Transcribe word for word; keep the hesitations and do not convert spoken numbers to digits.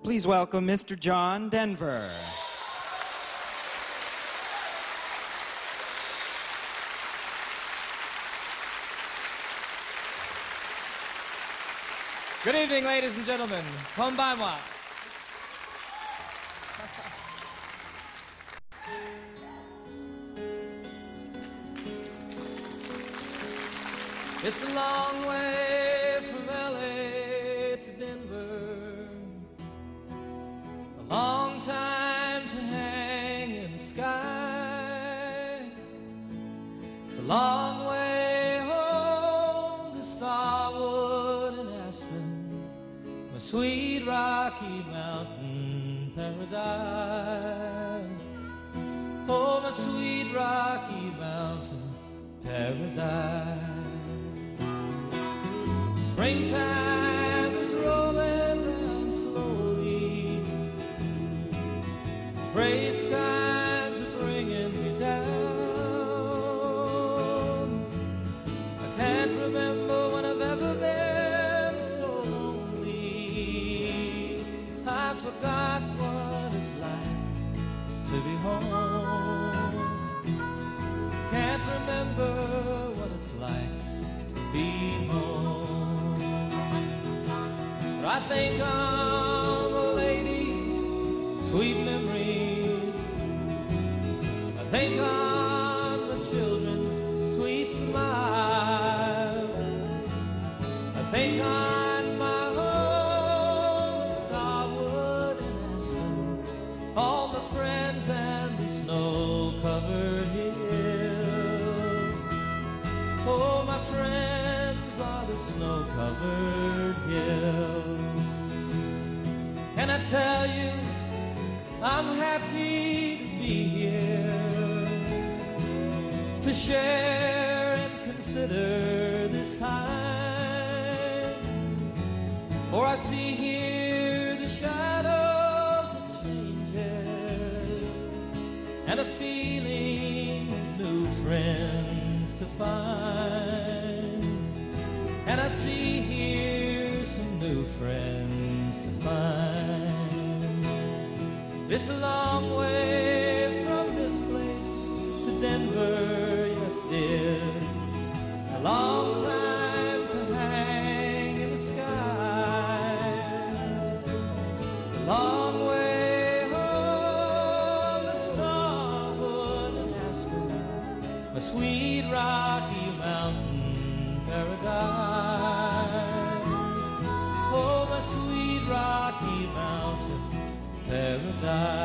Please welcome Mister John Denver. Good evening, ladies and gentlemen. Konbanwa. It's a long way from L A to Denver, a long time to hang in the sky. It's a long way home to Starwood and Aspen, my sweet Rocky Mountain paradise. Oh, my sweet Rocky Mountain paradise. Springtime is rolling down slowly, gray skies are bringing me down. I can't remember when I've ever been so lonely. I forgot what it's like to be home. Can't remember what it's like to be home. I think of a lady, sweet memories. I think of the children, sweet smile. I think on my home, Starwood and Aspen, all the friends and the snow-covered hills. Oh, my friends are the snow-covered hills. And I tell you, I'm happy to be here, to share and consider this time. For I see here the shadows of changes, and a feeling of new friends to find. And I see here some new friends to find. It's a long way from this place to Denver, yes it is. A long time to hang in the sky. It's a long way home to Starwood and Aspen, my sweet Rocky Mountain paradise. Oh, my sweet Rocky Mountain paradise.